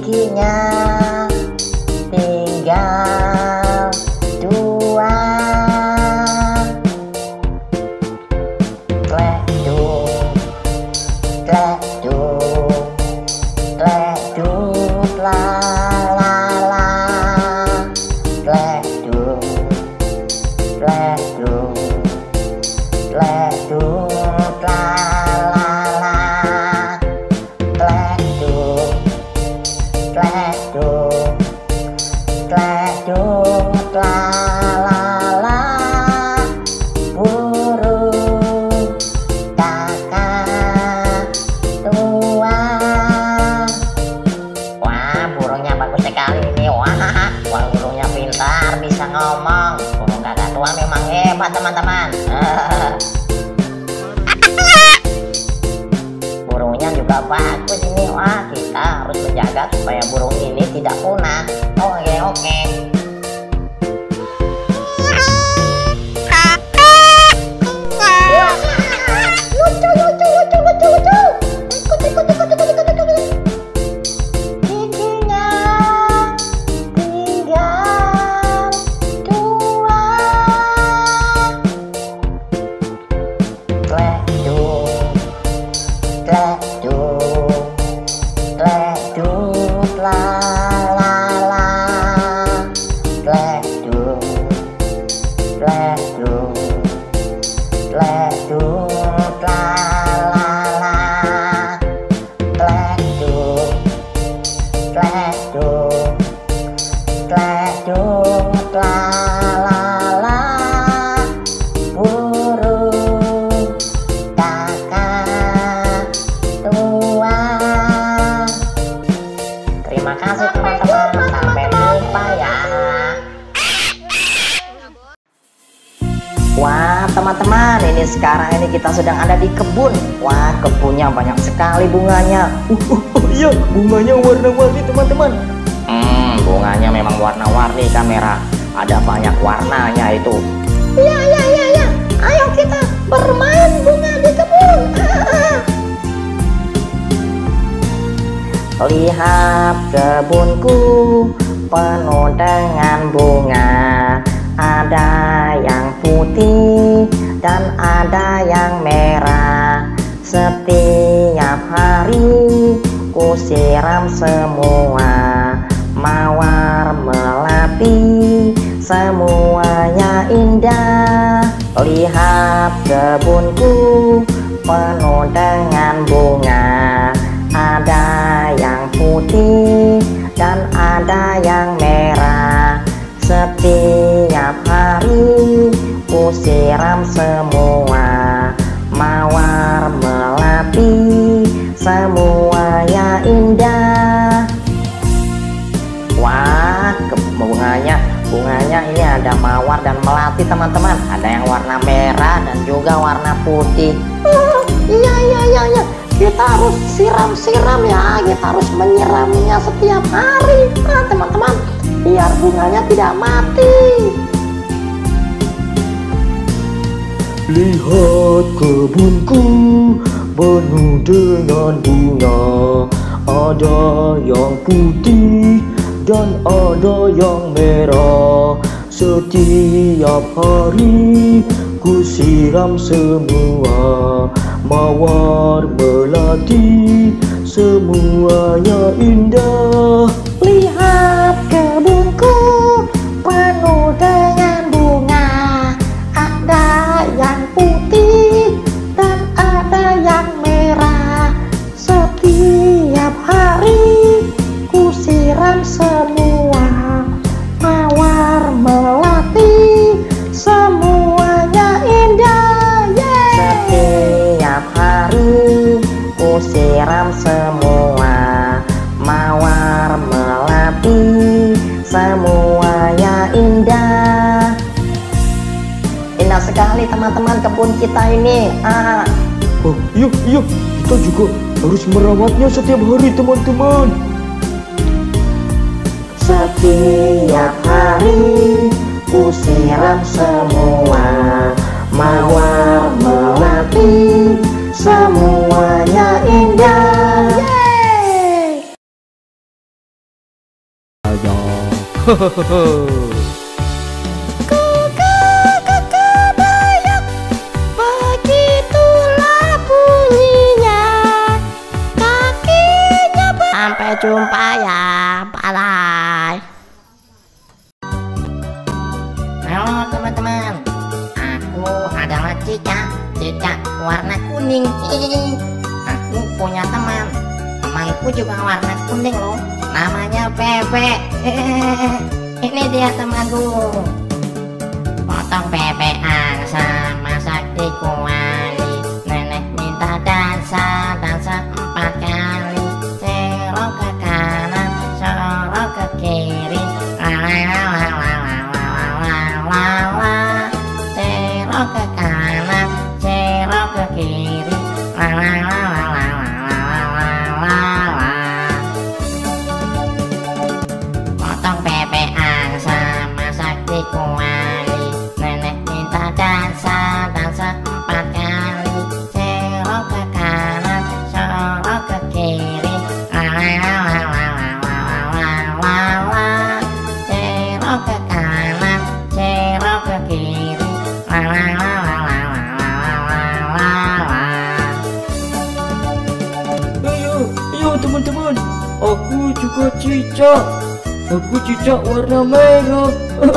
giginya tinggal 2. Kleduk, kleduk, kleduk la la la. Kleduk, kleduk, kleduk la la la. Kleduk, kleduk, kleduk la la la. Burung kakak tua. Wah, burungnya bagus sekali ini. Wah, burungnya pintar, bisa ngomong. Burung kakak tua memang hebat, teman-teman. Burungnya juga bagus ini. Wah, kita harus menjaga supaya burung ini tidak punah. Oke, oke. Lucu, lucu, lucu, lucu, lucu. Ikut, ikut, ikut, ikut, ikut, ikut. Giginya tinggal 2. Kleduk, kleduk, kleduk la la la. Kleduk, kleduk, kleduk la la la. Kleduk, kleduk, kleduk la la la. Burung kakak tua. Terima kasih teman-teman, sampai jumpa ya. Wah, teman-teman, ini sekarang ini kita sedang ada di kebun. Wah, kebunnya banyak sekali bunganya. Iya, bunganya warna-warni teman-teman. Bunganya memang warna-warni kamera. Ada banyak warnanya itu. Iya, iya, iya, iya. Ayo kita bermain bunga di kebun. Lihat kebunku penuh dengan bunga. Ada yang putih dan ada yang merah. Setiap hari ku siram semua. Mawar melati semuanya indah. Lihat kebunku penuh dengan bunga. Ada yang putih dan ada yang merah. Setiap hari ku siram semua. Mawar melati semuanya indah. Wah, bunganya ini ada mawar dan melati teman-teman. Ada yang warna merah dan juga warna putih. Iya, iya, iya, iya. Kita harus siram-siram ya. Kita harus menyiramnya setiap hari, teman-teman, biar bunganya tidak mati. Lihat kebunku penuh dengan bunga. Ada yang putih dan ada yang merah. Setiap hari ku siram semua. Mawar melati semuanya indah. Lihat kebunku penuh dengan bunga. Ada yang putih dan ada yang merah. Setiap hari ku siram semua. Mawar melati semuanya indah. Setiap hari ku siram semua. Mawar melati semuanya indah. Indah sekali teman-teman kebun kita ini. Oh, iya, iya, kita juga harus merawatnya setiap hari teman-teman. Setiap hari ku siram semua. Mawar melati semuanya indah. Kebayang, begitulah bunyinya. Kakinya sampai jumpa ya, bye. Halo teman-teman, aku adalah cicak warna kuning. Aku punya temanku juga warna kuning loh, namanya Bebek. Ini dia temanku. Potong bebek angsa, masak di kuali. Nenek minta dansa 4 kali. Serong ke kanan, serong ke kiri. Serong ke kanan, serong ke kiri. Potong bebek angsa, masak di kuali. Nenek minta dansa 4 kali. Serong ke kanan, serong ke kiri. Serong ke kanan, serong ke kiri. Ayo teman-teman, aku juga cicak. Aku cicak warna merah.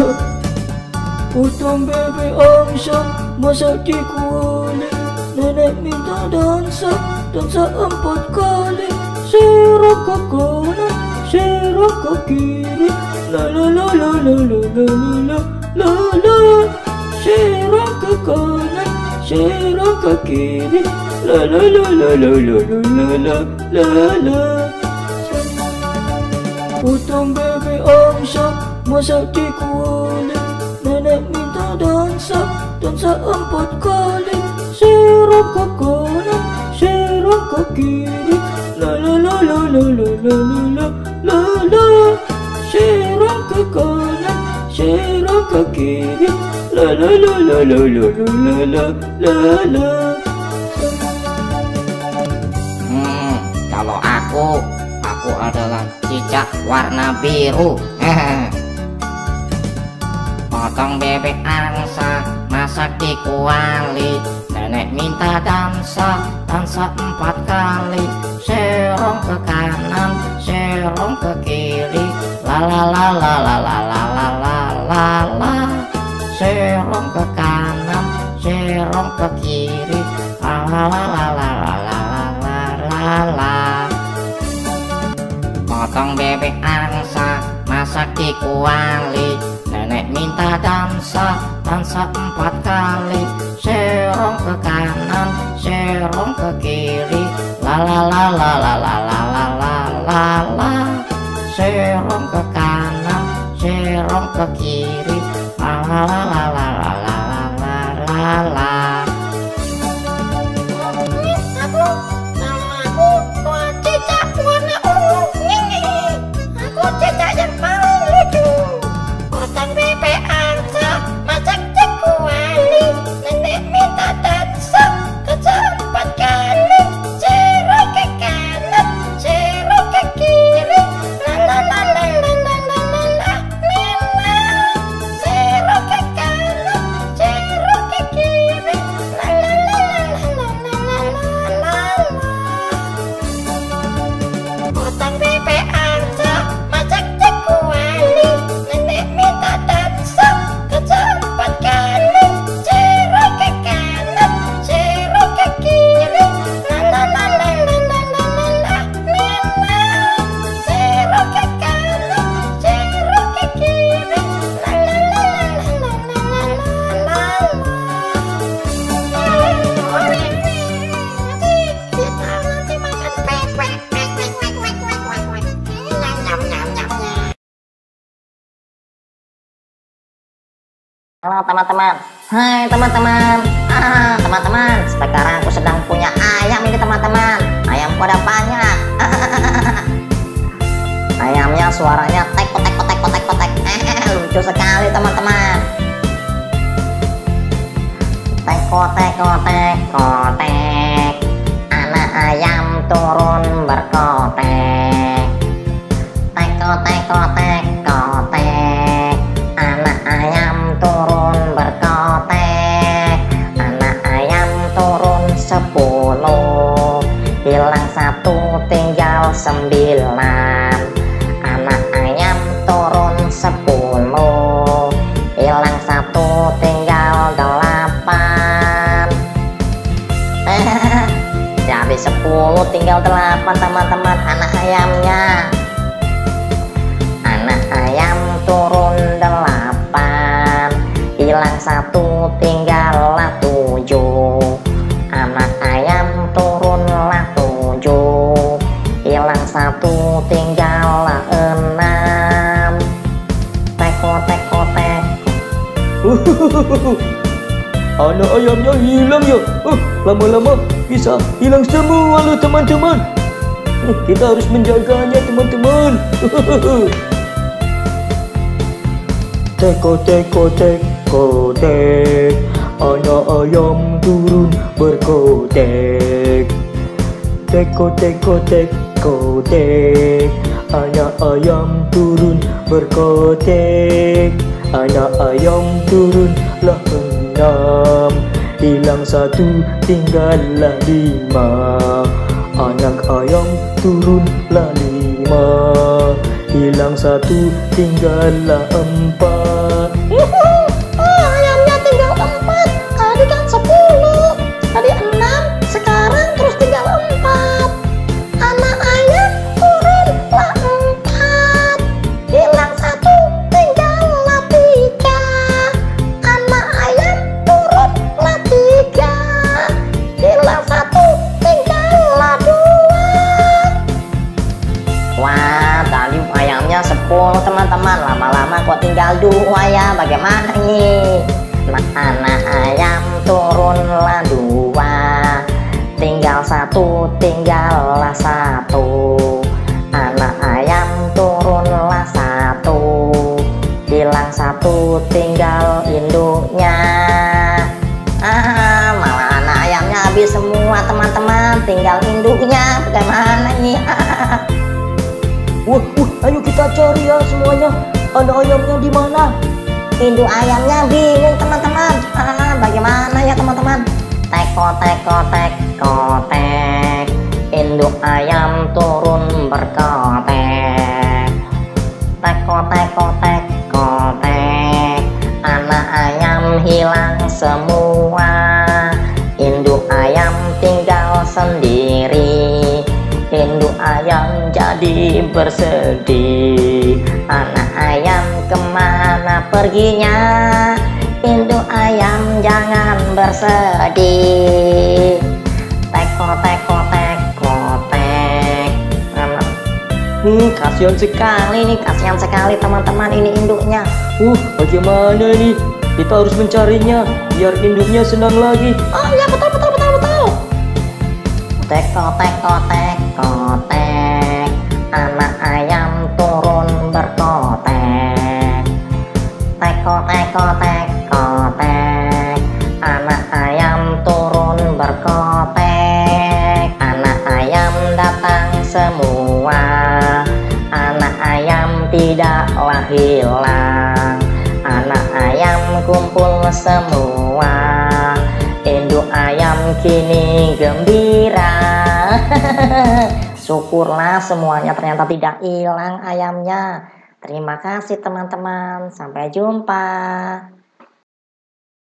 Potong bebek angsa, masak di kuali. Nenek minta dansa 4 kali. Serong ke kanan, serong ke kiri. La la la la la la la la la la. Serong ke kanan, serong ke kiri. La la la la la la la la la la. Potong bebek angsa, masak di kuali. Nenek minta dansa 4 kali. Serong ke kanan, serong ke kiri. La la la la la la la la la la. Serong ke kanan, serong ke kiri. La la la la la la la la la. Kalau aku adalah cicak warna biru. Potong bebek angsa, masak di kuali. Nenek minta dansa 4 kali. Serong ke kanan, serong ke kiri. La la la la la la la la la la la. Serong ke kanan, serong ke kiri. La la la la la la la la la. Potong bebek angsa, masak di kuali. Nenek minta dansa 4 kali. Serong ke kanan, serong ke kiri. La la la la la la la la la la la. Serong ke kanan, serong ke kiri. La la la la la la la la la la. Aku cicak warna ungu. Aku cicak yang paling lucu. Potong bebek angsa, masak di kuali. Nenek minta dansa 4 kali. Serong ke kanan, serong ke kiri. La la la la la la la la la la. Serong ke kanan, serong ke kiri. La la la la la la la la la. Potong bebek angsa, masak di kuali. Nenek minta dansa 4 kali. Serong ke kanan, serong ke kiri. La la la la la la la la la la. Serong ke kanan, serong ke kiri. La la la la la la la la la. Kita nanti makan bebek. Halo teman-teman. Hai teman-teman. Teman-teman, sekarang aku sedang punya ayam ini teman-teman. Ayamku ada banyak. Ayamnya suaranya tek kotek kotek kotek kotek. Lucu sekali teman-teman. Tek kotek kotek kotek. Anak ayam turun berkotek. Tek kotek kotek kotek. satu tinggal 9. Anak ayam turun 10. Hilang satu tinggal 8. Jadi 10 tinggal 8 teman-teman anak ayamnya. Anak ayam turun 8. Hilang satu tinggallah 7. Anak ayam turunlah 7. Hilang satu tinggallah 6. Teko teko teko. Anak ayamnya hilang ya. Lama-lama bisa hilang semua loh teman-teman. Kita harus menjaganya teman-teman. Teko teko teko tek, anak ayam turun berkotek. Teko teko teko tek, anak ayam turun berkotek. Anak ayam turunlah 6. Hilang satu tinggallah 5. Anak ayam turunlah 5. Hilang satu tinggallah 4. Ayamnya tinggal 4. Tadi kan 10. Tadi 6. Sekarang terus tinggal 4. Anak ayam turunlah 4. Hilang satu tinggallah 3. Anak ayam turunlah 3. Hilang satu tinggallah 2. Wah, tadi ayamnya 10 teman-teman. Lama-lama kok tinggal 2 ya. Bagaimana nih? Anak ayam turunlah 2. Tinggal 1 tinggallah 1. Anak ayam turunlah 1. Hilang 1 tinggal induknya. Malah anak ayamnya habis semua teman-teman. Tinggal induknya. Bagaimana nih? Wah, ayo kita cari ya semuanya. Anak ayamnya di mana? Induk ayamnya bingung teman-teman. Bagaimana ya teman-teman? Teko teko teko tek. Induk ayam turun berkotek. Teko teko teko tek. Anak ayam hilang semua. Induk ayam tinggal sendiri. Induk ayam jadi bersedih. Anak ayam kemana perginya? Induk ayam jangan bersedih. Teko teko teko tek. Kasihan sekali teman-teman ini induknya. Bagaimana nih? Kita harus mencarinya biar induknya senang lagi. Oh iya, betul. Teko teko teko tek. Anak ayam turun berkotek. Teko teko teko tek. Anak ayam turun berkotek. Anak ayam datang semua. Anak ayam tidaklah hilang. Anak ayam kumpul semua. Induk ayam kini gembira. Syukurlah semuanya ternyata tidak hilang ayamnya. Terima kasih teman-teman. Sampai jumpa.